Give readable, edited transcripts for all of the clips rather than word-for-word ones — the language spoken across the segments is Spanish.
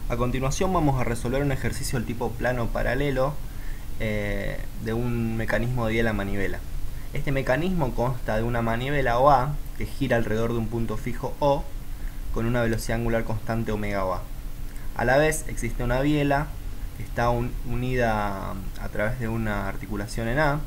A continuación vamos a resolver un ejercicio del tipo plano paralelo de un mecanismo de biela manivela. Este mecanismo consta de una manivela OA que gira alrededor de un punto fijo O con una velocidad angular constante omega OA. A la vez existe una biela que está unida a través de una articulación en A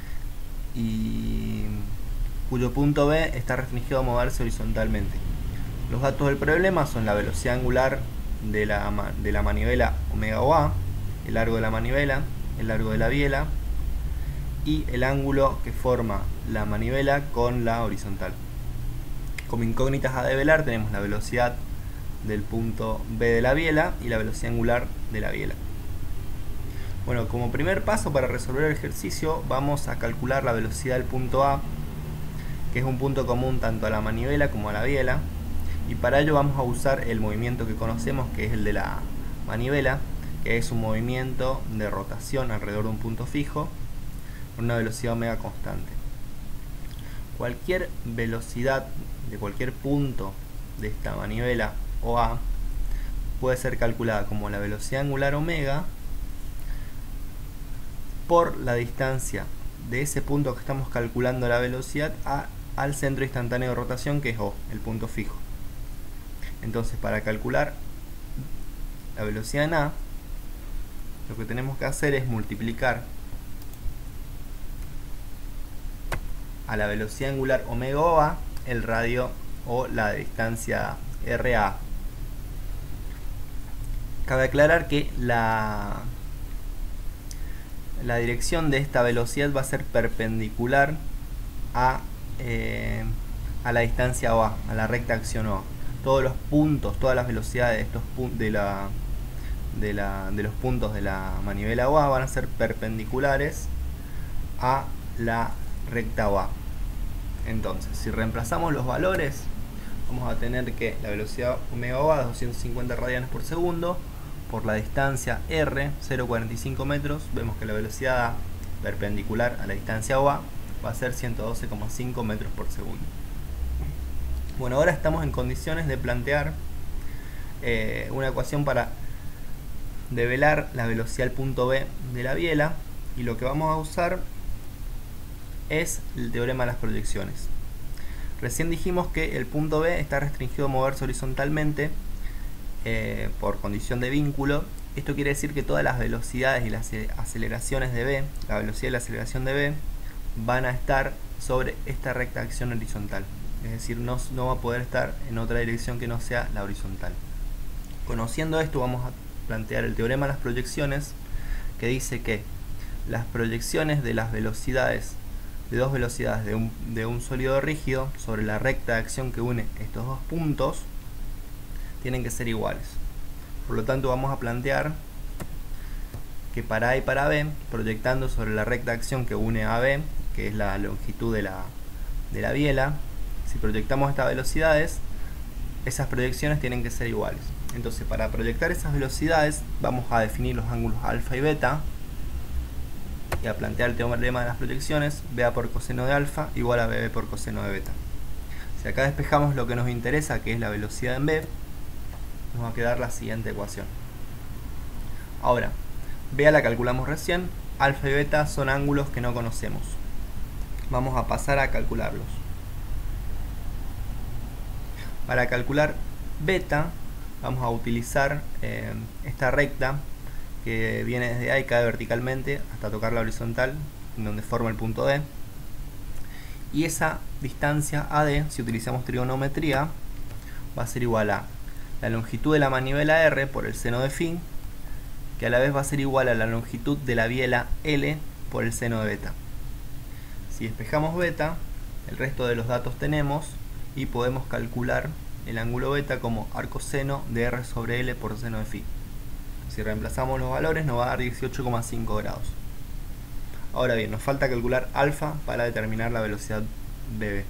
y cuyo punto B está restringido a moverse horizontalmente. Los datos del problema son la velocidad angular de la manivela omega OA, el largo de la manivela, el largo de la biela y el ángulo que forma la manivela con la horizontal. Como incógnitas a develar tenemos la velocidad del punto B de la biela y la velocidad angular de la biela. Bueno, como primer paso para resolver el ejercicio vamos a calcular la velocidad del punto A, que es un punto común tanto a la manivela como a la biela, y para ello vamos a usar el movimiento que conocemos, que es el de la manivela, que es un movimiento de rotación alrededor de un punto fijo con una velocidad omega constante. Cualquier velocidad de cualquier punto de esta manivela OA puede ser calculada como la velocidad angular omega por la distancia de ese punto que estamos calculando la velocidad al centro instantáneo de rotación, que es O, el punto fijo. Entonces, para calcular la velocidad en A, lo que tenemos que hacer es multiplicar a la velocidad angular omega OA el radio o la distancia RA. Cabe aclarar que la dirección de esta velocidad va a ser perpendicular a la distancia OA, a la recta acción OA. Todos los puntos, todas las velocidades de estos de los puntos de la manivela OA van a ser perpendiculares a la recta OA. Entonces, si reemplazamos los valores, vamos a tener que la velocidad omega OA es 250 radianes por segundo por la distancia R, 0,45 metros. Vemos que la velocidad A perpendicular a la distancia OA va a ser 112,5 metros por segundo. Bueno, ahora estamos en condiciones de plantear una ecuación para develar la velocidad del punto B de la biela, y lo que vamos a usar es el teorema de las proyecciones. Recién dijimos que el punto B está restringido a moverse horizontalmente por condición de vínculo. Esto quiere decir que todas las velocidades y las aceleraciones de B, la velocidad y la aceleración de B, van a estar sobre esta recta acción horizontal. Es decir, no va a poder estar en otra dirección que no sea la horizontal. Conociendo esto, vamos a plantear el teorema de las proyecciones, que dice que las proyecciones de las velocidades, de dos velocidades de un sólido rígido sobre la recta de acción que une estos dos puntos, tienen que ser iguales. Por lo tanto, vamos a plantear que para A y para B, proyectando sobre la recta de acción que une a B, que es la longitud de la biela, si proyectamos estas velocidades, esas proyecciones tienen que ser iguales. Entonces, para proyectar esas velocidades, vamos a definir los ángulos alfa y beta y a plantear el teorema de las proyecciones: BA por coseno de alfa igual a BB por coseno de beta. Si acá despejamos lo que nos interesa, que es la velocidad en B, nos va a quedar la siguiente ecuación. Ahora, BA la calculamos recién, alfa y beta son ángulos que no conocemos. Vamos a pasar a calcularlos. Para calcular beta vamos a utilizar esta recta que viene desde A y cae verticalmente hasta tocar la horizontal, donde forma el punto D. Y esa distancia AD, si utilizamos trigonometría, va a ser igual a la longitud de la manivela R por el seno de phi, que a la vez va a ser igual a la longitud de la biela L por el seno de beta. Si despejamos beta, el resto de los datos tenemos y podemos calcular el ángulo beta como arcoseno de R sobre L por seno de phi. Si reemplazamos los valores nos va a dar 18,5 grados. Ahora bien, nos falta calcular alfa para determinar la velocidad BB.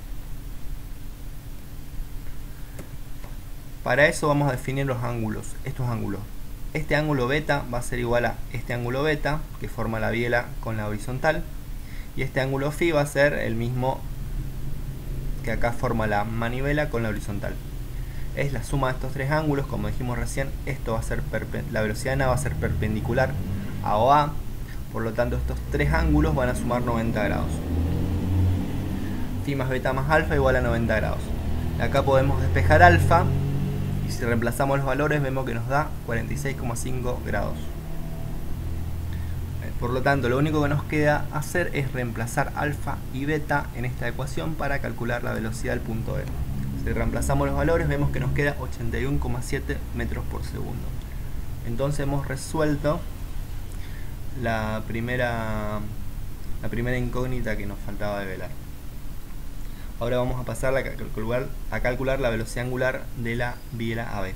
Para eso vamos a definir los ángulos, estos ángulos. Este ángulo beta va a ser igual a este ángulo beta, que forma la biela con la horizontal, y este ángulo phi va a ser el mismo que acá forma la manivela con la horizontal. es la suma de estos tres ángulos. Como dijimos recién, esto va a ser la velocidad en A va a ser perpendicular a OA, por lo tanto estos tres ángulos van a sumar 90 grados. Phi más beta más alfa igual a 90 grados. Acá podemos despejar alfa, y si reemplazamos los valores vemos que nos da 46,5 grados. Por lo tanto, lo único que nos queda hacer es reemplazar alfa y beta en esta ecuación para calcular la velocidad del punto E. Si reemplazamos los valores vemos que nos queda 81,7 metros por segundo. Entonces hemos resuelto la primera incógnita que nos faltaba develar. Ahora vamos a pasar a calcular la velocidad angular de la biela AB.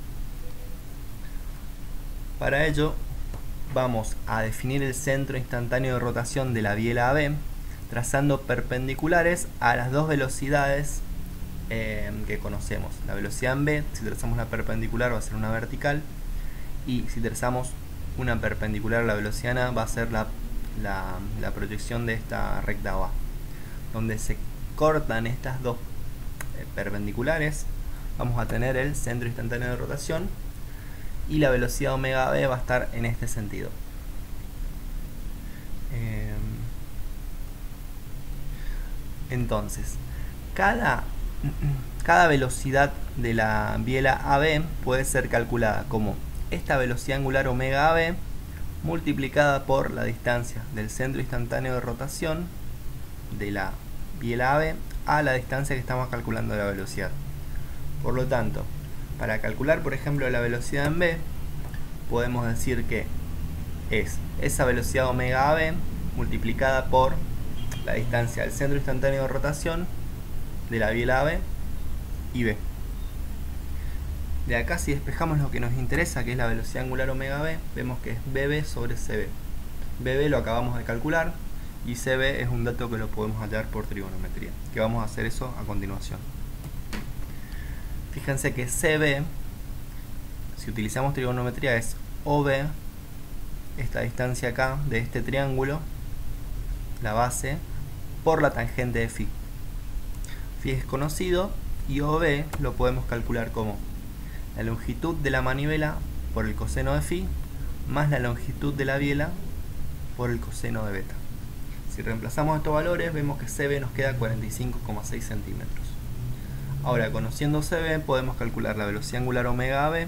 Para ello vamos a definir el centro instantáneo de rotación de la biela AB trazando perpendiculares a las dos velocidades que conocemos. La velocidad en B, si trazamos la perpendicular va a ser una vertical, y si trazamos una perpendicular a la velocidad en A va a ser la proyección de esta recta OA. Donde se cortan estas dos perpendiculares vamos a tener el centro instantáneo de rotación, y la velocidad omega B va a estar en este sentido. Entonces, cada velocidad de la biela AB puede ser calculada como esta velocidad angular omega AB multiplicada por la distancia del centro instantáneo de rotación de la biela AB a la distancia que estamos calculando de la velocidad. Por lo tanto, para calcular, por ejemplo, la velocidad en B, podemos decir que es esa velocidad omega AB multiplicada por la distancia del centro instantáneo de rotación de la biela AB y B. De acá, si despejamos lo que nos interesa, que es la velocidad angular omega B, vemos que es BB sobre CB. BB lo acabamos de calcular y CB es un dato que lo podemos hallar por trigonometría, que vamos a hacer eso a continuación. Fíjense que CB, si utilizamos trigonometría, es OB, esta distancia acá de este triángulo, la base, por la tangente de Phi. Phi es conocido y OB lo podemos calcular como la longitud de la manivela por el coseno de Phi más la longitud de la biela por el coseno de beta. Si reemplazamos estos valores vemos que CB nos queda 45,6 centímetros. Ahora, conociendo CB, podemos calcular la velocidad angular omega AB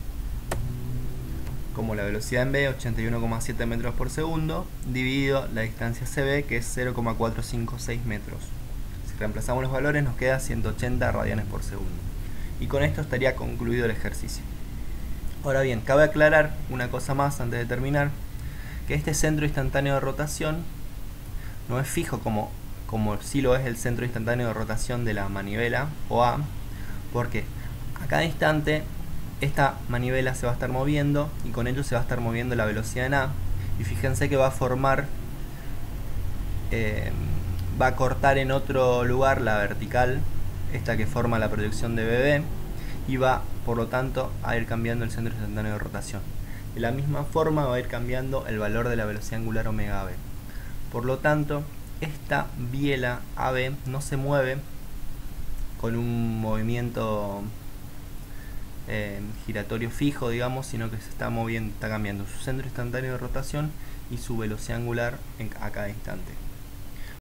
como la velocidad en B, 81,7 metros por segundo, dividido la distancia CB, que es 0,456 metros. Si reemplazamos los valores nos queda 180 radianes por segundo. Y con esto estaría concluido el ejercicio. Ahora bien, cabe aclarar una cosa más antes de terminar, que este centro instantáneo de rotación no es fijo como sí lo es el centro instantáneo de rotación de la manivela OA, porque a cada instante esta manivela se va a estar moviendo y con ello se va a estar moviendo la velocidad en A, y fíjense que va a formar va a cortar en otro lugar la vertical, esta que forma la proyección de BB, y va por lo tanto a ir cambiando el centro instantáneo de rotación. De la misma forma va a ir cambiando el valor de la velocidad angular omega AB. Por lo tanto, esta biela AB no se mueve con un movimiento giratorio fijo, digamos, sino que se está moviendo, está cambiando su centro instantáneo de rotación y su velocidad angular a cada instante.